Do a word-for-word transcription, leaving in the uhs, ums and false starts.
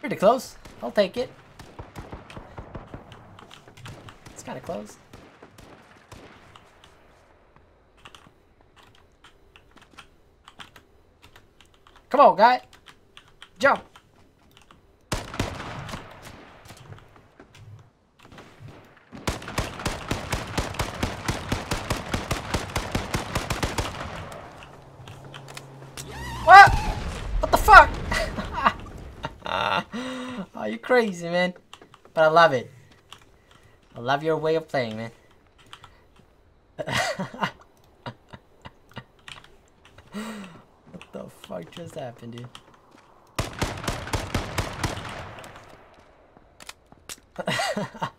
Pretty close. I'll take it. It's kind of close. Come on, guy. Jump. What? What the fuck? Oh, you're crazy, man. But I love it. I love your way of playing, man. What the fuck just happened, dude?